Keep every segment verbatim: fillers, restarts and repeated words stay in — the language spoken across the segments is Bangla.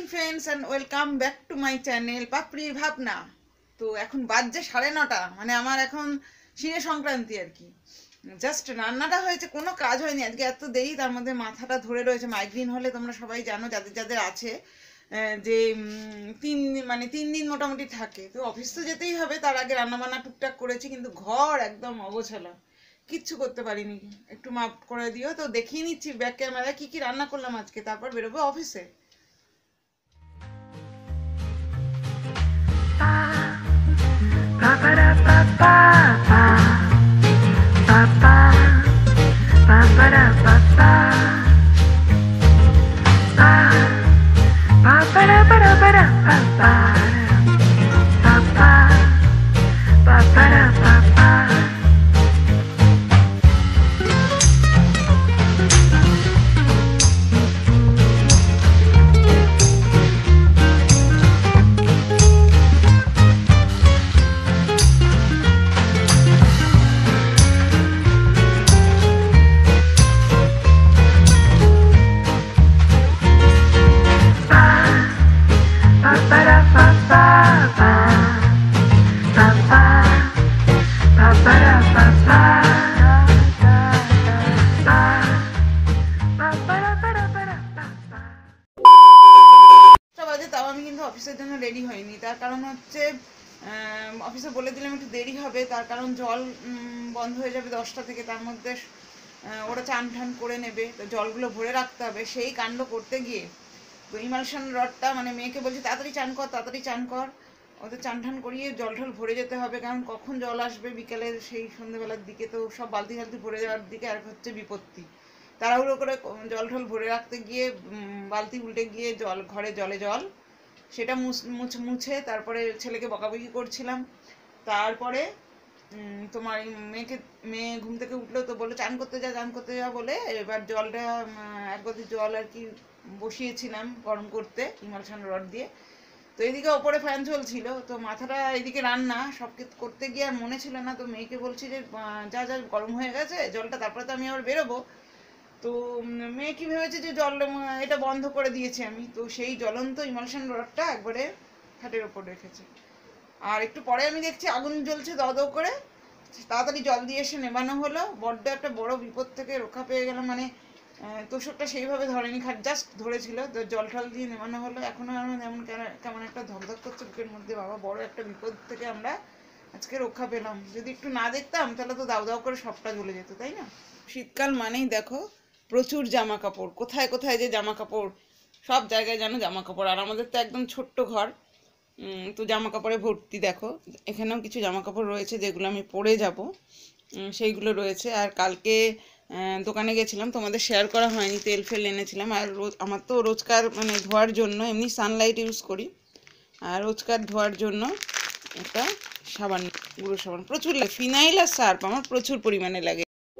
Friends and welcome back to my channel पापड़िर भावना। तो এখন বাজে সাড়ে নটা, মানে আমার এখন শিরে সংক্রান্তি আর কি। জাস্ট রান্নাটা হয়েছে, কোনো কাজ হয়নি আজকে, এত দেরি। তার মধ্যে মাথাটা ধরে রয়েছে। মাইগ্রেন হলে তোমরা সবাই জানো, যাদের যাদের আছে, যে তিন মানে তিন দিন মোটামুটি থাকে। তো অফিস তো যেতেই হবে, তার আগে রান্নাবান্না টুকটাক করেছি, কিন্তু ঘর একদম অগোছালো, কিচ্ছু করতে পারিনি। একটু মাপ করে দিও। তো দেখিয়ে নিচ্ছি ব্যাক ক্যামেরায় কী কী রান্না করলাম আজকে, তারপর বেরোবো অফিসে। অফিসের জন্য রেডি হয়নি, তার কারণ হচ্ছে অফিসে বলে দিলাম একটু দেরি হবে, তার কারণ জল বন্ধ হয়ে যাবে দশটা থেকে। তার মধ্যে ওরা চান ঠান করে নেবে, তো জলগুলো ভরে রাখতে হবে। সেই কাণ্ড করতে গিয়ে তো ইমালশন রডটা, মানে মেয়েকে বলছি তাড়াতাড়ি চান কর তাড়াতাড়ি চান কর, ওদের চান ঠান করিয়ে জল ঠল ভরে যেতে হবে, কারণ কখন জল আসবে বিকেলের সেই সন্ধ্যেবেলার দিকে। তো সব বালতি টালতি ভরে যাওয়ার দিকে আর হচ্ছে বিপত্তি। তাড়াহুড়ো করে জল ঠল ভরে রাখতে গিয়ে বালতি উল্টে গিয়ে জল ঘরে জলে জল সেটা মুছে তারপরে ছেলেকে বকাবকি করছিলাম। তারপরে তোমার মেয়েকে মেয়ে ঘুম থেকে উঠলো, তো বললো চান করতে যা চান করতে যা বলে এবার জলটা এক গদি জল আর কি বসিয়েছিলাম গরম করতে ইমালশন রড দিয়ে। তো এদিকে ওপরে ফ্যান চলছিল, তো মাথাটা এদিকে রান্না সব করতে গিয়ে আর মনে ছিল না। তো মেয়েকে বলছি যে যা যা গরম হয়ে গেছে জলটা, তারপরে তো আমি আবার বেরোবো। তো মেয়ে কি ভেবেছে যে জল এটা বন্ধ করে দিয়েছি আমি, তো সেই জ্বলন্ত ইমালশন রডটা একবারে খাটের ওপর রেখেছে। আর একটু পরে আমি দেখছি আগুন জ্বলছে দাও দাও করে, তাড়াতাড়ি জল দিয়ে এসে নেবানো হলো। বড্ড একটা বড় বিপদ থেকে রক্ষা পেয়ে গেলাম, মানে তোষকটা সেইভাবে ধরেনি, খাট জাস্ট ধরেছিল, তো জল টল দিয়ে নেবানো হলো। এখনো আমার যেমন কেমন একটা ধকধক করছে বুকের মধ্যে, বাবা বড় একটা বিপদ থেকে আমরা আজকে রক্ষা পেলাম। যদি একটু না দেখতাম তাহলে তো দাও দাও করে সবটা জ্বলে যেত, তাই না? শীতকাল মানেই দেখো প্রচুর জামা কাপড়, কোথায় কোথায় যে জামা কাপড়, সব জায়গায় যেন জামা কাপড়। আর আমাদের তো একদম ছোট্ট ঘর, তো জামা কাপড়ে ভর্তি। দেখো এখানেও কিছু জামা কাপড় রয়েছে যেগুলো আমি পরে যাব, সেইগুলো রয়েছে। আর কালকে দোকানে গেছিলাম, তোমাদের শেয়ার করা হয়নি, তেল ফেল এনেছিলাম। আর রোজ আমার তো রোজকার মানে ধোয়ার জন্য এমনি সানলাইট ইউজ করি, আর রোজকার ধোয়ার জন্য একটা সাবান, গুঁড়ো সাবান প্রচুর লাগে, ফিনাইল আর সার্ফ আমার প্রচুর পরিমাণে লাগে।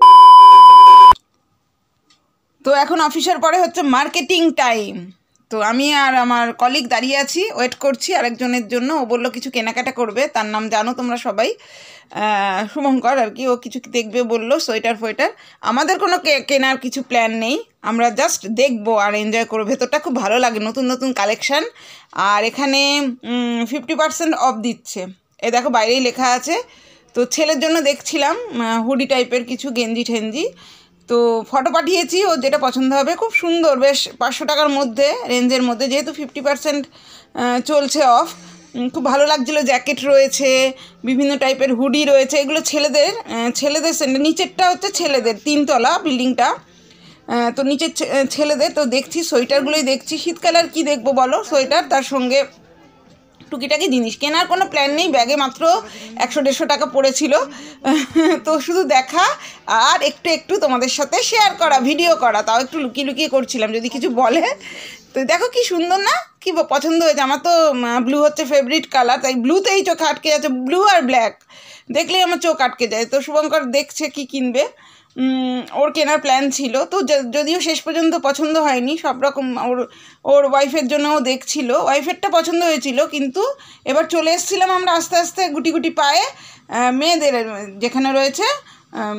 তো এখন অফিসের পরে হচ্ছে মার্কেটিং টাইম। তো আমি আর আমার কলিগ দাঁড়িয়ে আছি, ওয়েট করছি আরেকজনের জন্য। ও বললো কিছু কেনাকাটা করবে, তার নাম জানো তোমরা সবাই, শুভঙ্কর আর কি। ও কিছু দেখবে বললো, সোয়েটার ফোয়েটার। আমাদের কোনো কেনার কিছু প্ল্যান নেই, আমরা জাস্ট দেখবো আর এনজয় করবো। ভেতরটা খুব ভালো লাগে, নতুন নতুন কালেকশান। আর এখানে ফিফটি পার্সেন্ট অফ দিচ্ছে, এ দেখো বাইরেই লেখা আছে। তো ছেলের জন্য দেখছিলাম হুডি টাইপের কিছু গেঞ্জি ঠেঞ্জি, তো ফটো পাঠিয়েছি, ও যেটা পছন্দ হবে। খুব সুন্দর, বেশ পাঁচশো টাকার মধ্যে, রেঞ্জের মধ্যে, যেহেতু ফিফটি পার্সেন্ট চলছে অফ। খুব ভালো লাগছিলো। জ্যাকেট রয়েছে, বিভিন্ন টাইপের হুডি রয়েছে, এগুলো ছেলেদের ছেলেদের নিচেরটা হচ্ছে ছেলেদের, তিনতলা বিল্ডিংটা, তো নিচের ছেলেদের। তো দেখছি সোয়েটারগুলোই দেখছি, শীতকালে আর কী দেখবো বলো, সোয়েটার তার সঙ্গে টুকিটাকি জিনিস। কেনার কোনো প্ল্যান নেই, ব্যাগে মাত্র একশো দেড়শো টাকা পড়েছিল। তো শুধু দেখা আর একটু একটু তোমাদের সাথে শেয়ার করা, ভিডিও করা, তাও একটু লুকিয়ে লুকিয়ে করছিলাম যদি কিছু বলে। তো দেখো কি সুন্দর না, কি পছন্দ হয়েছে। আমার তো ব্লু হচ্ছে ফেভারিট কালার, তাই ব্লুতেই চোখ আটকে যাচ্ছে। ব্লু আর ব্ল্যাক দেখলেই আমার চোখ আটকে যায়। তো শুভঙ্কর দেখছে কি কিনবে, ওর কেনার প্ল্যান ছিল, তো যদিও শেষ পর্যন্ত পছন্দ হয়নি। সব রকম ওর ওর ওয়াইফের জন্যও দেখছিল, ওয়াইফেরটা পছন্দ হয়েছিল, কিন্তু এবার চলে এসেছিলাম আমরা আস্তে আস্তে গুটি গুটি পায়ে মেয়েদের যেখানে রয়েছে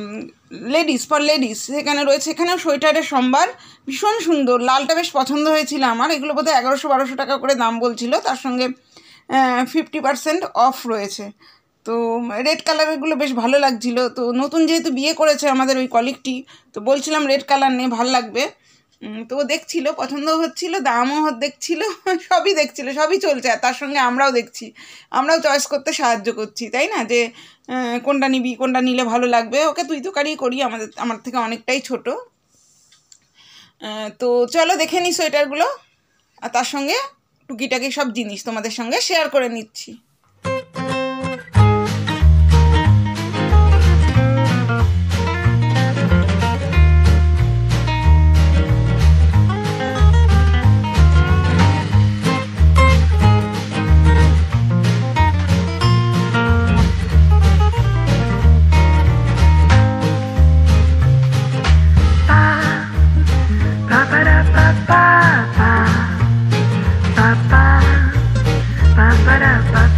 লেডিস ফর লেডিস সেখানে রয়েছে, এখানেও সোয়েটারের সম্ভার ভীষণ সুন্দর। লালটা বেশ পছন্দ হয়েছিল আমার। এগুলো বোধহয় এগারোশো বারোশো টাকা করে দাম বলছিল, তার সঙ্গে ফিফটি পার্সেন্ট অফ রয়েছে। তো রেড কালারেরগুলো বেশ ভালো লাগছিলো। তো নতুন যেহেতু বিয়ে করেছে আমাদের ওই কলিগটি, তো বলছিলাম রেড কালার নিয়ে ভাল লাগবে। তো ও দেখছিল, পছন্দও হচ্ছিল, দামও দেখছিল, সবই দেখছিল, সবই চলছে। আর তার সঙ্গে আমরাও দেখছি, আমরাও চয়েস করতে সাহায্য করছি, তাই না? যে কোনটা নিবি, কোনটা নিলে ভালো লাগবে। ওকে তুই তো কারি করি, আমাদের আমার থেকে অনেকটাই ছোট। তো চলো দেখে নিই সোয়েটারগুলো, আর তার সঙ্গে টুকিটাকি সব জিনিস তোমাদের সঙ্গে শেয়ার করে নিচ্ছি। Ba ba ba ba ba ba.